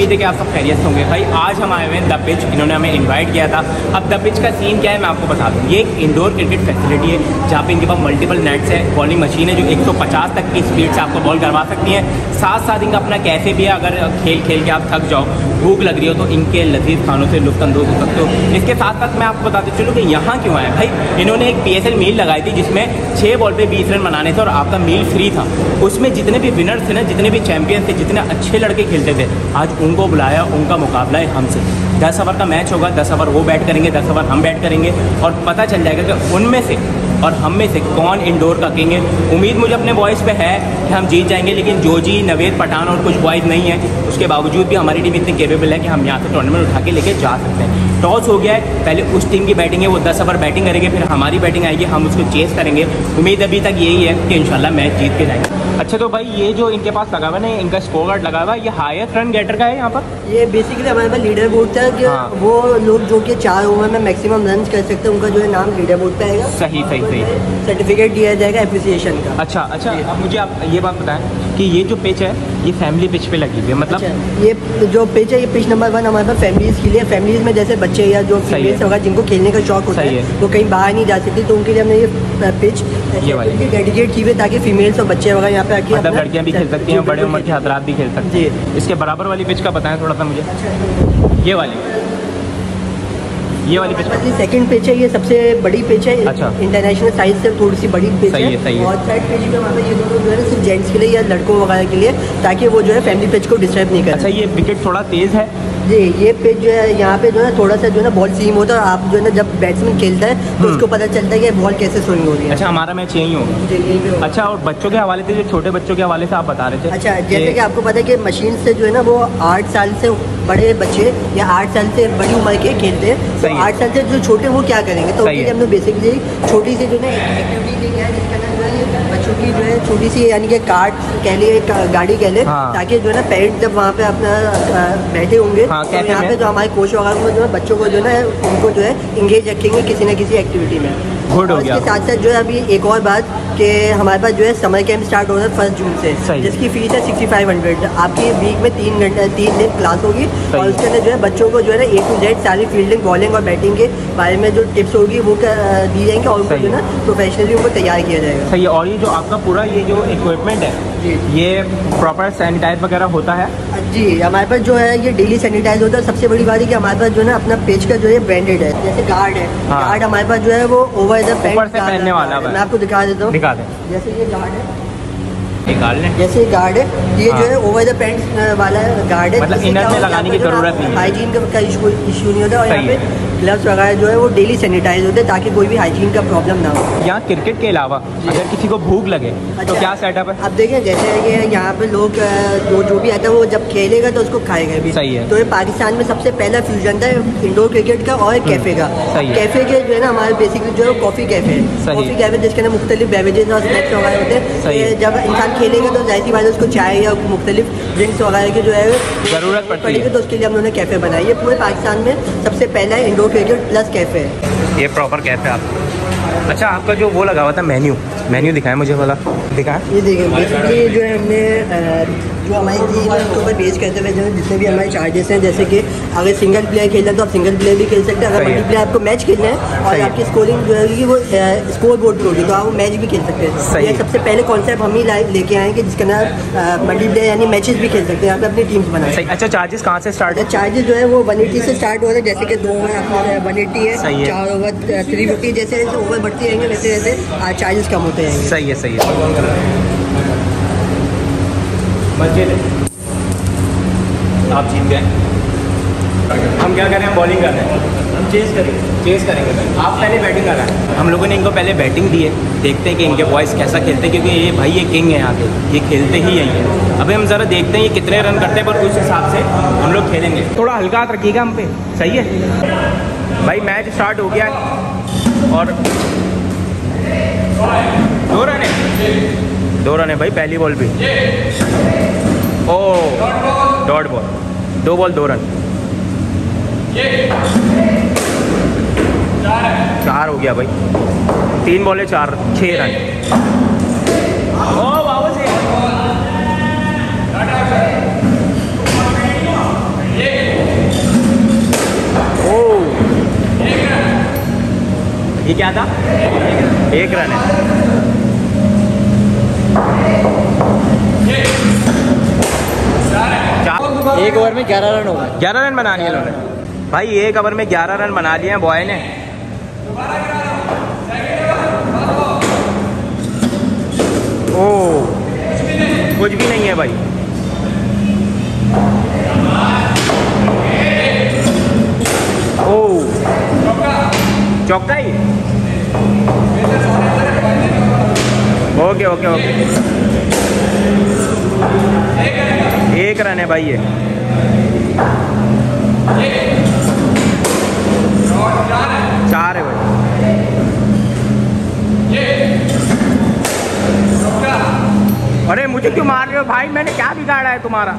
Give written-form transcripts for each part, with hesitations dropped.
उम्मीद है कि आप सब खैरियत से होंगे। भाई आज हम आए हुए हैं द पिच, इन्होंने हमें इनवाइट किया था। अब द पिच का सीन क्या है मैं आपको बता दूँ। ये एक इंडोर क्रिकेट फैसिलिटी है जहाँ पे इनके पास मल्टीपल नेट्स है, बॉलिंग मशीन है जो 150 तक की स्पीड से आपको बॉल करवा सकती है। साथ साथ इनका अपना कैफ़े भी है, अगर खेल खेल के आप थक जाओ, भूख लग रही हो तो इनके लजीज खानों से लुत्फानंदोज हो सकते हो। इसके साथ साथ मैं आपको बताते चलूँ कि यहाँ क्यों आए भाई। इन्होंने एक PSL मील लगाई थी जिसमें 6 बॉल पे 20 रन बनाने थे और आपका मील फ्री था। उसमें जितने भी विनर्स थे ना, जितने भी चैंपियन थे, जितने अच्छे लड़के खेलते थे, आज उनको बुलाया, उनका मुकाबला है हमसे। 10 ओवर का मैच होगा, 10 ओवर वो बैट करेंगे, 10 ओवर हम बैट करेंगे और पता चल जाएगा कि उनमें से और हम में से कौन इंडोर का किंग है। उम्मीद मुझे अपने बॉयज़ पे है कि हम जीत जाएंगे, लेकिन जोजी, नवेद, पठान और कुछ बॉयज़ नहीं है। उसके बावजूद भी हमारी टीम इतनी केपेबल है कि हम यहाँ से टूर्नामेंट उठा के लेके जा सकते हैं। टॉस हो गया है, पहले उस टीम की बैटिंग है, वो 10 ओवर बैटिंग करेंगे, फिर हमारी बैटिंग आएगी, हम उसको चेस करेंगे। उम्मीद अभी तक यही है कि इंशाल्लाह मैच जीत के जाएंगे। अच्छा तो भाई ये जो इनके पास लगा हुआ है ना, इनका स्कोर कार्ड लगा हुआ है, ये हाईएस्ट रन गेटर का है यहाँ पर। ये बेसिकली हमारे पास लीडर बोर्ड था कि वो लोग जो कि 4 ओवर में मैक्सिमम रन कर सकते हैं, उनका जो है नाम लीडर बोर्ड पे आएगा। सही सही सही। सर्टिफिकेट दिया जाएगा एप्रिसिएशन का। अच्छा अच्छा, अब मुझे आप ये बात बताएं कि ये जो पिच है ये फैमिली पिच पे लगी हुई है, मतलब ये जो पिच है ये पिच नंबर 1 हमारे पास फैमिलीज़ के लिए। फैमिलीज़ में जैसे बच्चे या जो फीमेल्स होगा जिनको खेलने का शौक होता है वो कहीं बाहर नहीं जा सकती, तो उनके लिए हमने ये पिच डेडिकेट की हुई ताकि फीमेल्स और बच्चे वगैरह यहाँ पे आके मतलब लड़कियाँ भी खेल सकती हैं, बड़े उम्र के हजरात भी खेल सकते हैं। इसके बराबर वाली पिच का बताएं थोड़ा सा मुझे। ये वाली पिच सेकंड पिच है, ये सबसे बड़ी पिच है। अच्छा। इंटरनेशनल साइज से थोड़ी सी बड़ी पिच है। और थर्ड पिच में हमारे ये दोनों जो है सिर्फ जेंट्स के लिए या लड़कों वगैरह के लिए, ताकि वो जो है फैमिली पिच को डिस्टर्ब नहीं करे। अच्छा, ये विकेट थोड़ा तेज़ है जी। ये पिच जो है यहाँ पे जो है थोड़ा सा जो है ना बॉल सीम होता है, आप जो है ना जब बैट्समैन खेलता है तो उसको पता चलता है कि बॉल कैसे स्विंग हो रही है। अच्छा, हमारा मैच यही होगा। अच्छा, और बच्चों के हवाले से, जो छोटे बच्चों के हवाले से आप बता रहे थे। अच्छा, जैसे कि आपको पता है कि मशीन से जो है ना वो 8 साल से बड़े बच्चे या 8 साल से बड़ी उम्र के खेलते हैं, तो 8 साल से जो छोटे वो क्या करेंगे, तो उसके लिए हमने बेसिकली छोटी सी जो है एक्टिविटी लेके आए जिसका नाम जो है बच्चों की जो है छोटी सी यानी कि कार्ट कह लिए, गाड़ी कह ले, ताकि जो है ना पेरेंट्स जब वहाँ पे अपना बैठे होंगे तो यहाँ पे जो हमारे कोच वगैरह जो है बच्चों को जो है उनको जो है इंगेज रखेंगे किसी न किसी एक्टिविटी में। गुड हो गया। इसके साथ साथ जो है अभी एक और बात कि हमारे पास जो है समर कैंप स्टार्ट हो रहा है 1 जून से, जिसकी फीस है 6500। आपकी वीक में 3 दिन क्लास होगी और उसके अंदर जो है बच्चों को जो है ना A to Z सारी फील्डिंग, बॉलिंग और बैटिंग के बारे में जो टिप्स होगी वो दी जाएंगी और उनको जो है ना प्रोफेशनली उनको तैयार किया जाएगा। सही है। और ये जो आपका पूरा ये जो इक्विपमेंट है ये प्रॉपर सैनिटाइज वगैरह होता है? जी, हमारे पास जो है ये डेली सैनिटाइज होता है। सबसे बड़ी बात है कि हमारे पास जो है ना अपना पेज का जो है ब्रांडेड है, जैसे गार्ड है। गार्ड हमारे पास जो है वो ओवर द पैंट से पहनने वाला है। मैं आपको दिखा देता हूँ, दिखा दें। जैसे ये गार्ड है, जैसे गार्ड है, ये जो है ओवर द पैंट वाला गार्ड है, मतलब इनर में लगाने की जरूरत नहीं है, हाइजीन का इशू नहीं होता। और यहाँ पे ग्लव्स वगैरह जो है वो डेली सैनिटाइज होते हैं ताकि कोई भी हाइजीन का प्रॉब्लम ना हो। यहाँ क्रिकेट के अलावा अगर किसी को भूख लगे तो क्या सेटअप है? अब देखें जैसे ये यहाँ पे लोग जो भी आता है वो जब खेलेगा तो उसको खाएगा भी। सही है। तो ये पाकिस्तान में सबसे पहला फ्यूजन था इंडोर क्रिकेट का और कैफे का। कैफे के जो है ना हमारे बेसिकली जो है कॉफ़ी कैफे है। कॉफ़ी कैफे जिसके अंदर मुख्तलिफ बेवरेजेस और स्नैक्स वगैरह होते हैं। जब इंसान खेलेगा तो जाहिर सी बात है उसको चाय या मुख्तलिफ ड्रिंक्स वगैरह की जो है ज़रूरत पड़ेगी, तो उसके लिए हम लोगों ने कैफे बनाई है। पूरे पाकिस्तान में सबसे पहला इंडोर क्रिकेट प्लस कैफे है। ये प्रॉपर कैफे आप। अच्छा, आपका जो वो लगा हुआ था मेन्यू दिखाएं मुझे वाला, दिखाएं। ये देखिए बेसिकली जो है हमने जो हमारी टीम है उसके ऊपर बेस करते हुए जो है जितने भी हमारे चार्जेस हैं, जैसे कि अगर सिंगल प्लेयर खेलना है तो आप सिंगल प्लेयर भी खेल सकते हैं। अगर मल्टी प्लेयर आपको मैच खेलना है और आपकी स्कोरिंग जो है वो स्कोर बोर्ड पे होगी तो आप वो मैच भी खेल सकते हैं। ये सबसे पहले कॉन्सेप्ट हम ही लेके आएंगे जिसका नाम मल्टी प्लेयर यानी मैचेस भी खेल सकते हैं, यहाँ पे अपनी टीम्स बनाए। अच्छा, चार्जेस कहाँ से स्टार्ट है? चार्जेस जो है वो 180 से स्टार्ट हो रहे हैं, जैसे कि 2 ओवर आपका 180 है, 4 ओवर 350, जैसे जैसे ओवर बढ़ती रहेंगे वैसे वैसे चार्जेस कम होते रहेंगे। सही है, सही है। आप जीत गए। हम क्या कर रहे हैं? बॉलिंग कर रहे हैं, हम चेस करेंगे। आप पहले बैटिंग कर रहे हैं। हम लोगों ने इनको पहले बैटिंग दी है, देखते हैं कि इनके बॉयज़ कैसा खेलते हैं, क्योंकि ये भाई ये किंग है यहाँ के, ये खेलते ही यही है। अभी हम ज़रा देखते हैं ये कितने रन करते हैं, पर उस हिसाब से हम लोग खेलेंगे। थोड़ा हल्का हाथ रखिएगा हम पे, सही है भाई। मैच स्टार्ट हो गया है और 2 रन है भाई पहली बॉल पे। Oh, dot ball, 2 ball 2 run, 4 हो गया भाई। 3 बॉल 4, 6 रन। ये क्या था? 1 रन है। एक ओवर में 11 रन हो गए। 11 रन बना लिए इन्होंने भाई, 1 ओवर में 11 रन बना लिए हैं बॉय ने। ओ कुछ भी नहीं है भाई। ओ चौका ही। ओके ओके ओके, 1 रन है भाई ये। चार है भाई। अरे मुझे क्यों मार रहे हो भाई, मैंने क्या बिगाड़ा है तुम्हारा?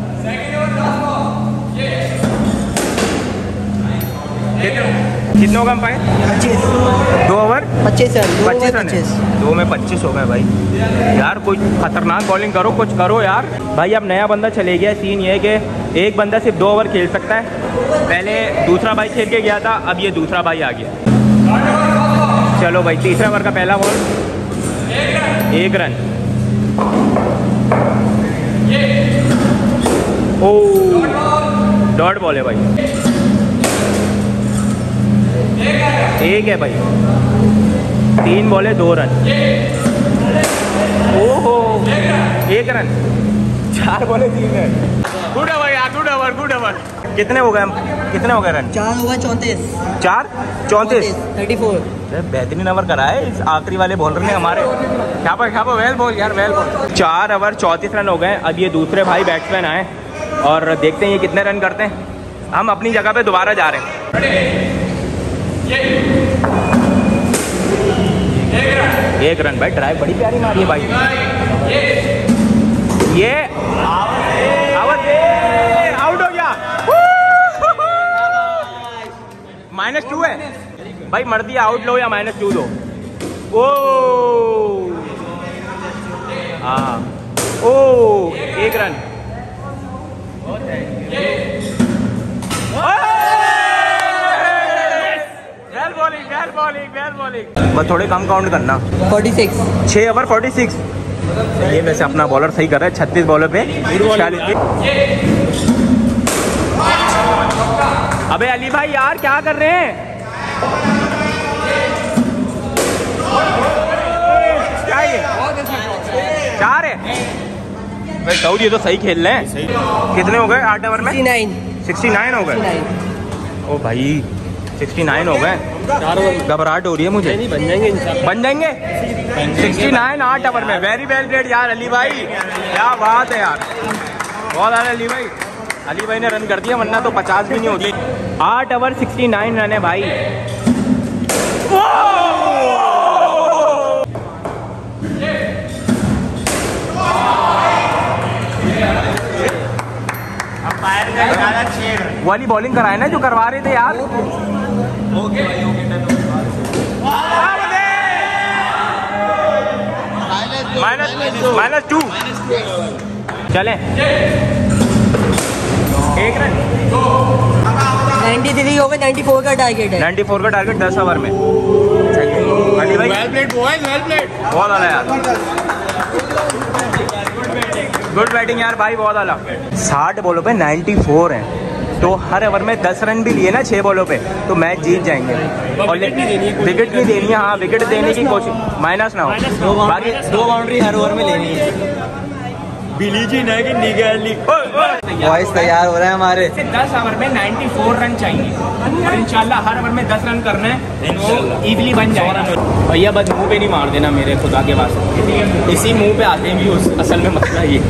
कितने हो गए अंपायर? 25। 2 over 25 run. 25 रन। 2 में 25 हो गए भाई। यार कोई खतरनाक बॉलिंग करो, कुछ करो यार। भाई अब नया बंदा चले गया। सीन ये है कि एक बंदा सिर्फ 2 ओवर खेल सकता है। पहले दूसरा भाई खेल के गया था, अब ये दूसरा भाई आ गया। चलो भाई, तीसरा ओवर का पहला बॉल, 1 रन। ओ डॉट बॉल है भाई। 1 है भाई। 3 बॉल है, 2 रन। ओहो 1 रन। 4 बॉल है, 3 रन। गुड ओवर यार, गुड ओवर, गुड ओवर। कितने हो गए रन? 4 ओवर 34। 4 34 34। बेहतरीन ओवर करा है इस आखिरी वाले बॉलर ने हमारे। खापा वेल बॉल यार, वेल बॉल। 4 ओवर 34 रन हो गए। अब ये दूसरे भाई बैट्समैन आए और देखते हैं ये कितने रन करते हैं। हम अपनी जगह पे दोबारा जा रहे हैं। 1 रन भाई। ड्राइव बड़ी प्यारी मारी है भाई। ये आउट हो गया। -2 है भाई। मर्दी आउट लो या -2 दो। ओ हाँ, ओ 1 रन। बस थोड़े कम काउंट करना। 46। 6 ओवर 46। ये वैसे अपना बॉलर सही कर रहा है। 36 बॉलर पे 46। अबे अली भाई यार क्या कर रहे हैं? क्या ये 4 है भाई? दाऊद ये तो सही खेल रहे हैं। कितने हो गए 8 ओवर में? 69 हो गए। ओ भाई 69 हो गए। घबराहट हो रही है मुझे। नहीं, बन जाएंगे 69 8 ओवर में। वेरी वेल प्लेड यार अली भाई, क्या बात है यार, बहुत आ अली भाई। अली भाई ने रन कर दिया, वरना तो 50 भी नहीं होती। 8 ओवर 69 रन है भाई। वाली बॉलिंग कराए ना जो करवा रहे थे यार। -2 चले। 1 रन। 93 हो गए। 94 का टारगेट है। 94 का टारगेट 10 ओवर में। सही है अली भाई, well played boys, well played. बहुत आला यार, गुड बैटिंग यार भाई, बहुत आला। 60 बॉलों पे 94 हैं, तो हर ओवर में 10 रन भी लिए ना 6 बॉलों पे तो मैच जीत जाएंगे। और विकेट नहीं देनी है। हाँ विकेट देने की कोशिश, माइनस ना हो। बाकी 2 बाउंड्री हर ओवर में लेनी है। बॉयज तैयार हो रहे हैं हमारे। 10 ओवर में 94 रन चाहिए और इंशाल्लाह हर ओवर में 10 रन करना है तो इजीली बन जाएगा। भैया बस मुंह पे नहीं मार देना मेरे, खुदा के वास्ते। इसी मुंह पे आते भी उस असल में मसला ये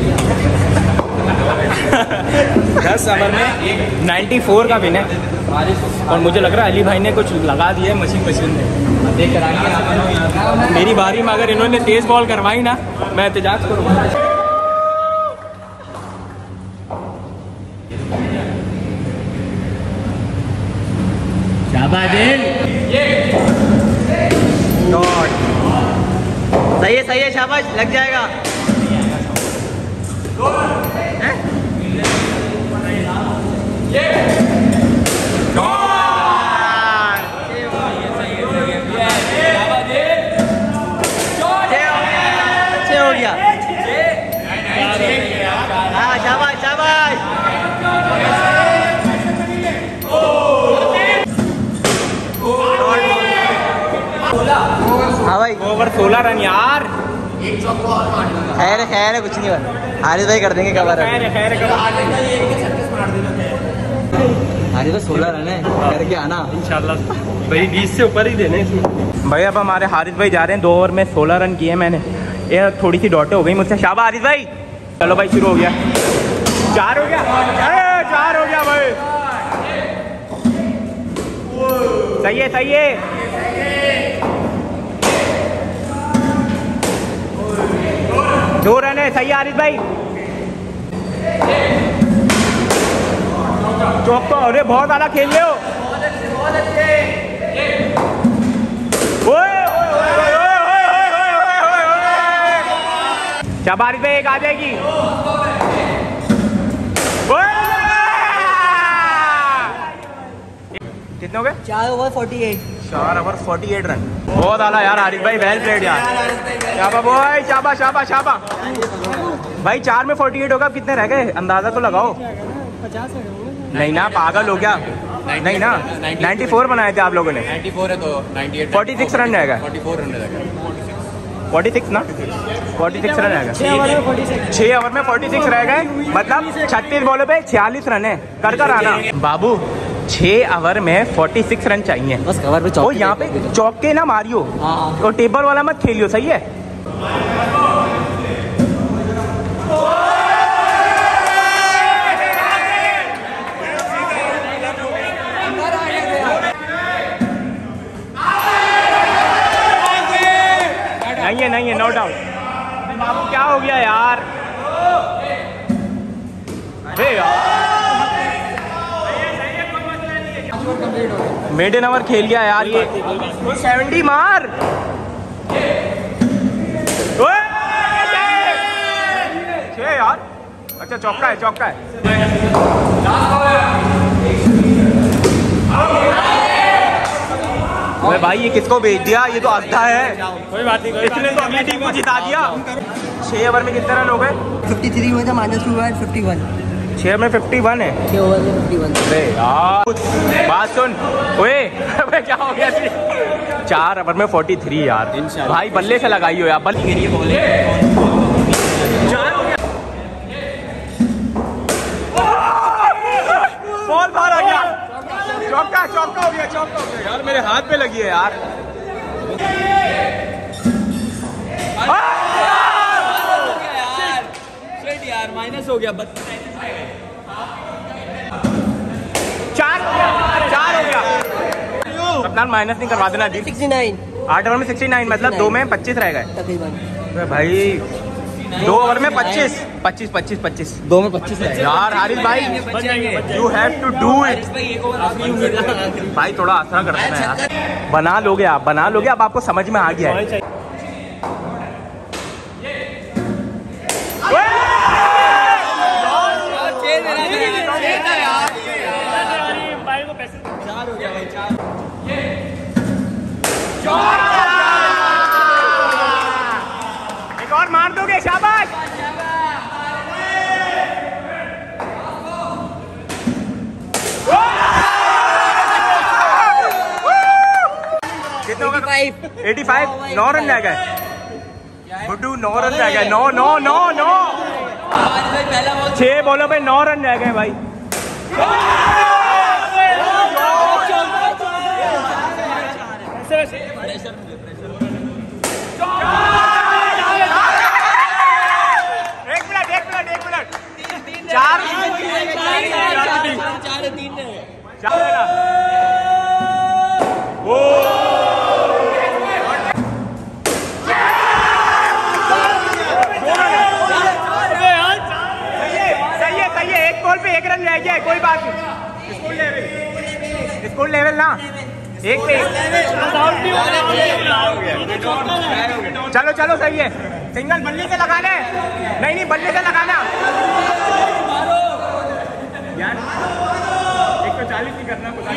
10 ओवर में 94 का विन है। और मुझे लग रहा है अली भाई ने कुछ लगा दिया है मशीन में। देख कर आगे मेरी बारी में अगर इन्होंने तेज बॉल करवाई ना, मैं एहतजाज करूँगा। सही है शाबाश, लग जाएगा। ओवर 16 रन यार। खैर खैर कुछ नहीं हुआ, हारिस भाई कर देंगे कवर। हारिस भाई 16 रन है, करके आना इंशाल्लाह भाई, 20 से ऊपर ही देने इसमें। भाई अब हमारे हारिस भाई जा रहे हैं, 2 ओवर में 16 रन किए मैंने। ये थोड़ी सी डॉटे हो गई मुझसे। शाबाश हारिस भाई। चलो भाई शुरू हो गया। 4 हो गया, 4 हो गया भाई। सही है सही है। दो रन है, सही है हारिस भाई। चौका, अरे बहुत ज्यादा खेल रहे हो। शाबाश भाई, एक आ जाएगी। कितने हो गए? 4 ओवर 48। 4 over 48 run. बहुत आला यार हारिस भाई, वेल प्लेड यार। शाबाश भाई, शाबाश शाबाश शाबाश भाई। 4 में 48 होगा, कितने रह गए अंदाजा तो लगाओ। 50 नहीं ना, पागल हो गया। नहीं ना, 94 बनाए थे आप लोगों ने। 94 है तो 98 46 रन रहेगा। 44 रन रहेगा। 46 ना, 46 रन रहेगा। 6 ओवर में 46 रह गए, मतलब 36 बॉलों पे 46 रन है। कर आना बाबू। 6 ओवर में 46 रन चाहिए बस कवर पे। ओ यहाँ पे चौके ना मारियो और टेबल वाला मत खेलियो, सही है। नहीं है नो डाउट। बाबू क्या हो गया यार? मेडन ओवर खेल गया यार ये। 70 मार। यार अच्छा, चौका है चौका है। अरे भाई ये किसको भेज दिया? ये तो अद्धा है। कोई बात नहीं, इसने तो अपनी टीम को जिता दिया। 6 ओवर में कितने रन हो गए? 53 हुआ था, -2 हुआ है 51। 6 में 51 है। 6 ओवर में 51। अरे यार बात सुन। ओए क्या हो गया? 4 ओवर में 43 यार। भाई बल्ले से लगाई हो यार, बल्ले बॉल बाहर आ गया। चौका चौका हो गया, चौका हो गया यार। मेरे हाथ पे लगी है यार। यार माइनस हो गया। 4 हो गया। कप्तान माइनस नहीं करवा देना जी। 69। 8 ओवर में 69 मतलब 2 में 25 रह गए तकरीबन। भाई 2 ओवर में 25 2 में 25 है यार। हारिस भाई you have to do it भाई, थोड़ा आसरा कर देना यार। बना लोगे आप, बना लोगे। अब आपको समझ में आ गया है। एक और मार दोगे? शाबाश। कितने हो गए? 85। 9 रन रह गए गुड्डू। 9 रन रह गए। 9 6 बॉलों पे 9 रन रह गए भाई। एक मिनट 4 सही है। एक बॉल पे 1 रन रह गया है, कोई बात नहीं। स्कूल लेवल ना, एक पे चलो चलो सही है। सिंगल बल्ले से लगाना है। नहीं बल्ले से लगाना यार। 140 नहीं करना कुछ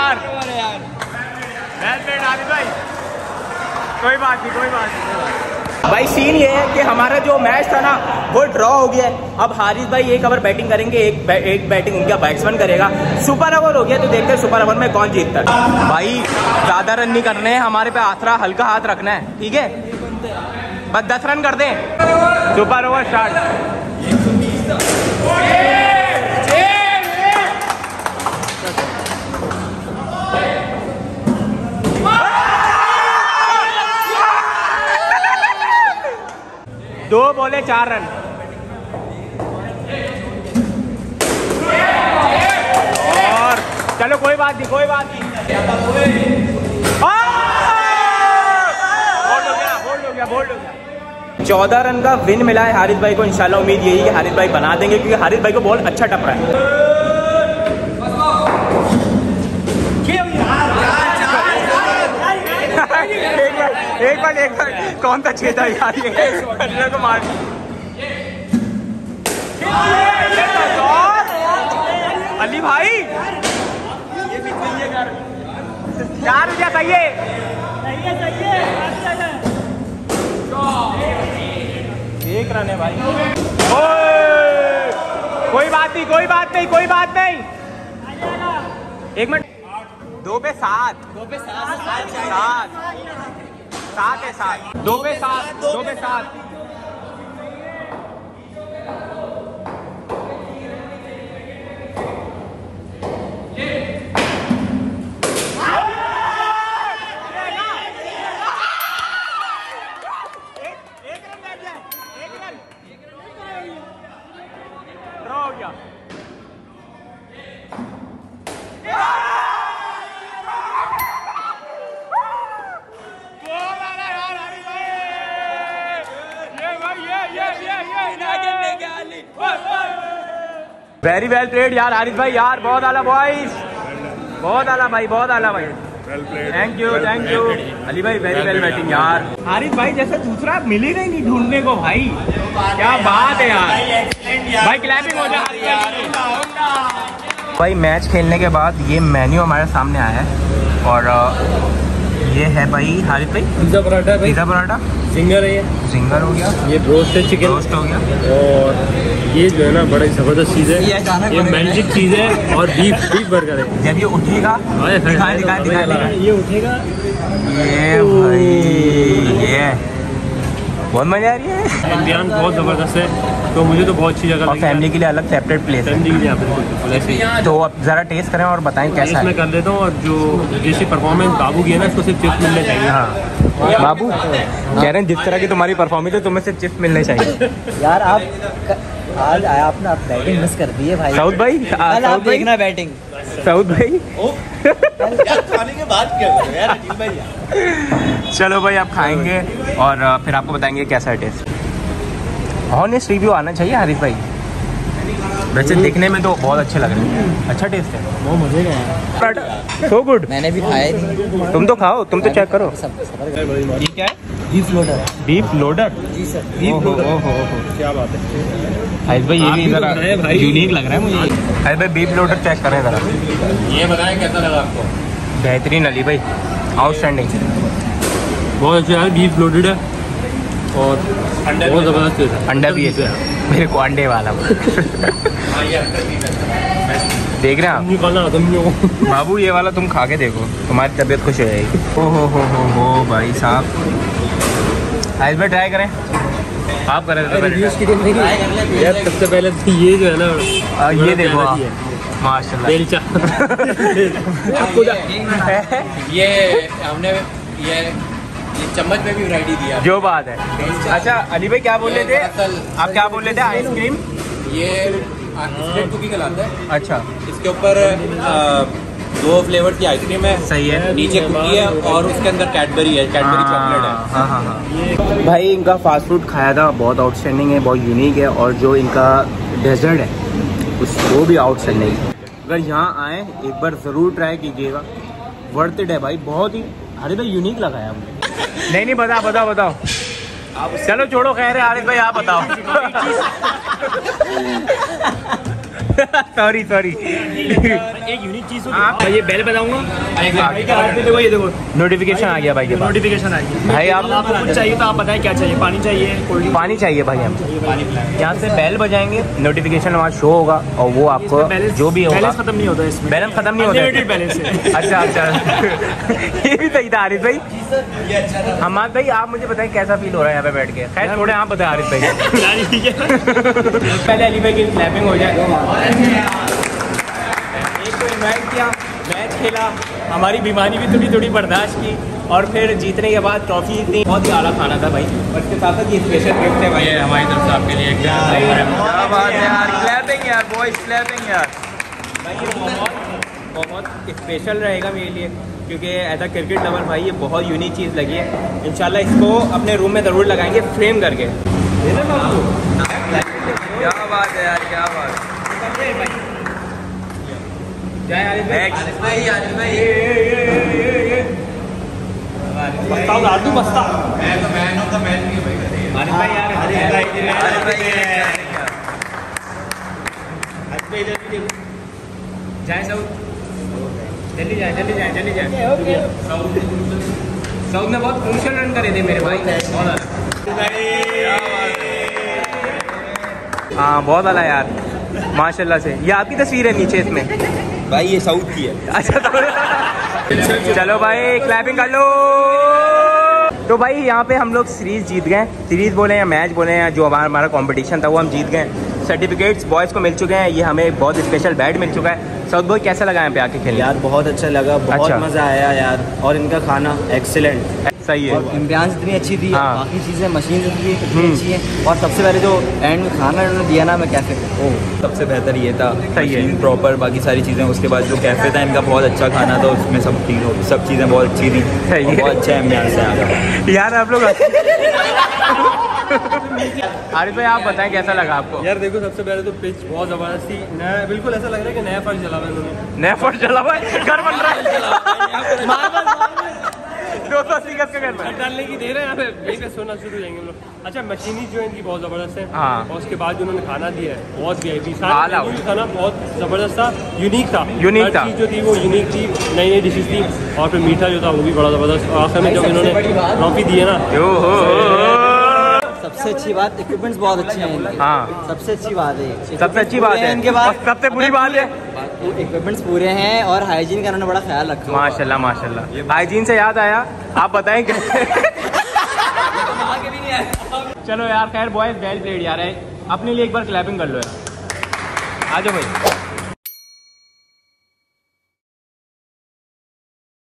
यार। भाई कोई बात नहीं। भाई सीन ये है कि हमारा जो मैच था ना वो ड्रॉ हो गया है। अब हारिस भाई एक ओवर बैटिंग करेंगे, एक बैटिंग उनका बैट्समैन करेगा। सुपर ओवर हो गया तो देखते हैं सुपर ओवर में कौन जीतता है। भाई ज्यादा रन नहीं करने हैं, हमारे पे आसरा हल्का हाथ रखना है, ठीक है? बस 10 रन कर दें। Super over start. दो बोले 4 रन। और चलो कोई बात नहीं, कोई बात नहीं। बोल्ड हो गया। 14 रन का विन मिला है हारिस भाई को। इंशाल्लाह उम्मीद यही है कि हारिस भाई बना देंगे, क्योंकि हारिस भाई को बॉल अच्छा टप रहा है। एक बार कौन सा छेदा यार ये को मार। अली भाई ये भी सही है यार। 4 रुपया सही है। एक रन है भाई। कोई बात नहीं, कोई बात नहीं, कोई बात नहीं। 1 मिनट। 2 पे 7 है 7। 2 पे 7। ड्रॉ हो गया। वेरी वेल प्लेड यार हारिस भाई, यार बहुत आला बॉयज, बहुत आला भाई, बहुत आला भाई। थैंक यू अली भाई, वेरी वेल बैटिंग यार। हारिस भाई जैसे दूसरा मिल ही नहीं ढूंढने को भाई, क्या बात है यार। भाई क्लैपिंग हो जाए भाई। मैच खेलने के बाद ये मेन्यू हमारे सामने आया है और ये है भाई हारिस भाई pizza paratha, pizza paratha, singer है, ये सिंगर हो गया, ये रोस्टेड चिकन रोस्ट हो गया, और ये जो है ना बड़ा जबरदस्त चीज़ है, ये मैजिक चीज़ है, और बीफ बर्गर है। जब ये उठेगा दिखाए ये उठेगा, ये भाई ये बहुत मजा आ रही है। इंडियन बहुत जबरदस्त है, तो मुझे तो बहुत अच्छी जगह लगी। फैमिली के लिए अलग सेपरेट प्लेस है, तो अब जरा टेस्ट करें और बताएं कैसा है। मैं कर लेता हूँ, और जो जैसी परफॉर्मेंस बाबू की है ना, इसको सिर्फ चिप्स मिलने चाहिए। हाँ बाबू कह रहे हैं जिस तरह की तुम्हारी परफॉर्मेंस है तुम्हें सिर्फ चिप्स मिलने चाहिए। यार आप आज आपने बैटिंग मिस कर दी है भाई। साउथ भाई आप देखना बैटिंग। साउथ भाई खाने के बाद क्या यार भाई। चलो भाई आप खाएंगे और फिर आपको बताएंगे कैसा है टेस्ट। ऑनेस्ट रिव्यू आना चाहिए हारिस भाई। वैसे दिखने में तो बहुत अच्छे लग रहे हैं, अच्छा टेस्ट है, बहुत मजे का है, सो गुड। मैंने भी खाया नहीं, तुम तो खाओ, तुम तो चेक करो। ये क्या है? Beef loader. बीफ लोडर जी सर, बीफ लोडर। क्या बात है हारिस भाई, ये भी जरा यूनिक लग रहा है मुझे। हारिस भाई बीफ लोडर चेक करें जरा, ये बताएं कैसा लगा आपको। बेहतरीन अली भाई, आउटस्टैंडिंग, बहुत अच्छा है। बीफ लोडेड है और बहुत ज़बरदस्त है। अंडा भी है, मेरे को अंडे वाला देख रहे हैं आप बाबू, ये वाला तुम खा के देखो, तुम्हारी तबीयत खुश हो जाएगी। हो भाई साहब, हारिस भाई ट्राई करें, आप करें यार। सबसे पहले तो ये जो है ना, ये देखो माशाल्लाह ये हमने ये चम्मच में भी वैरायटी दिया, जो बात है। अच्छा अली भाई क्या बोल रहे थे आप, क्या बोल रहे थे? आइसक्रीम, ये स्ट्रेट कुकी कहलाता है। अच्छा, इसके ऊपर 2 फ्लेवर की आइसक्रीम है, सही है, नीचे कुकी है और उसके अंदर कैडबरी है, कैडबरी चॉकलेट है। हाँ। भाई इनका फास्ट फूड खाया था, बहुत आउटस्टैंडिंग है, बहुत यूनिक है, और जो इनका डेजर्ट है वो भी आउटस्टैंडिंग है। अगर यहाँ आए एक बार ज़रूर ट्राई कीजिएगा, वर्थ इट है भाई, बहुत ही हारिस भाई यूनिक लगा है मुझे। नहीं बताओ चलो छोड़ो, कह रहे हारिस भाई आप बताओ। Sorry sorry. एक यूनिक चीज मैं ये बेल बताऊंगा, देखो ये देखो नोटिफिकेशन आ गया भाई के पास। नोटिफिकेशन आ गई भाई आपको कुछ चाहिए तो आप बताएं क्या चाहिए, पानी चाहिए, कोल्ड ड्रिंक पानी चाहिए भाई, हम यहाँ से बेल बजाएंगे, नोटिफिकेशन वहाँ शो होगा और वो आपको जो भी होगा। बैलेंस खत्म नहीं होता इसमें, बैलेंस खत्म नहीं होता है। बैलेंस है। अच्छा अच्छा ये भी सही था आरिफ भाई। हमाद भाई आप मुझे बताएं कैसा फील हो रहा है यहाँ पे बैठ के? खैर थोड़े आप बताएं आरिफ भाई। पहले अली भाई की क्लैपिंग हो जाए। एक को इनवाइट किया, मैच खेला, हमारी बीमारी भी थोड़ी थोड़ी बर्दाश्त की और फिर जीतने के बाद ट्रॉफी दी। बहुत ही आला खाना था भाई और इसके साथ साथ ये स्पेशल गिफ्ट है भाई हमारी तरफ से आपके लिए। क्या बात है यार, क्लैपिंग यार बॉयज, क्लैपिंग यार। भाई ये बहुत स्पेशल रहेगा मेरे लिए क्योंकि एज अ क्रिकेट लवर भाई ये बहुत यूनिक चीज़ लगी है। इंशाल्लाह इसको अपने रूम में ज़रूर लगाएंगे फ्रेम करके। क्या बात है यार, क्या बात। आलू बस्ता जाए साउथ, जल्दी जाए जल्दी जाए जल्दी जाए। साउथ ने बहुत क्रूशियल रन करे थे मेरे भाई, हाँ बहुत अला यार माशाल्लाह से। ये आपकी तस्वीर है नीचे इसमें भाई ये साउथ की है। अच्छा चलो भाई क्लैपिंग कर लो। तो भाई यहाँ पे हम लोग सीरीज़ जीत गए, सीरीज़ बोले या मैच बोले या जो हमारा कंपटीशन था वो हम जीत गए। सर्टिफिकेट्स बॉयज़ को मिल चुके हैं, ये हमें बहुत स्पेशल बैट मिल चुका है। साउथ बॉय कैसा लगा यहाँ पे आके खेलने? यार बहुत अच्छा लगा, बहुत अच्छा। मज़ा आया यार, और इनका खाना एक्सीलेंट, सही है। और एम्बियंस इतनी अच्छी थी, हाँ। बाकी चीज़ें मशीन इतनी अच्छी हैं, और सबसे पहले जो एंड में खाना उन्होंने दिया ना, मैं कैसे सबसे बेहतर ये था, सही है। मशीन प्रॉपर, बाकी सारी चीज़ें। उसके बाद जो कैफ़े था इनका बहुत अच्छा खाना था, उसमें सब चीज़ें बहुत अच्छी थी, सही है। बहुत अच्छा एम्बियंस है यहाँ का। यार आप लोग आरिफ भाई आप बताएं कैसा लगा आपको? यार देखो सबसे पहले तो पिच बहुत ज़बरदस्त थी, नया, बिल्कुल ऐसा लग रहा है कि नया फर्श चला हुआ है इन्होंने। नया फर्श चला हुआ है, घर बन रहा है 280 गज का घर बन। डालने की दे रहे हैं यहाँ पे, यहीं पे सोना शुरू हो जाएंगे हम लोग। अच्छा मशीनी जो इनकी बहुत ज़बरदस्त है, हाँ। और उसके बाद जो उन्होंने खाना दिया है बहुत VIP, आला सारा खाना बहुत ज़बरदस्त था, यूनिक था। यूनिक हर था। चीज़ जो थी वो यूनिक थी, नई नई डिशेज थी, और फिर मीठा जो था वो भी बड़ा ज़बरदस्त। और आखिर में जब इन्होंने ट्रॉफी दी है ना, सबसे अच्छी बात इक्विपमेंट्स बहुत अच्छे हैं इनके। हाँ सबसे अच्छी बात है, सबसे अच्छी बात है इनके और बाद सबसे बुरी बात है इक्विपमेंट्स पूरे हैं, और हाइजीन का उन्होंने बड़ा ख्याल रखा। माशाल्लाह माशाल्लाह। हाइजीन से याद आया, आप बताएं कैसे? चलो यार खैर बॉयज वेल प्लेड यार है, अपने लिए एक बार क्लैपिंग कर लो यार। आ जाओ भाई।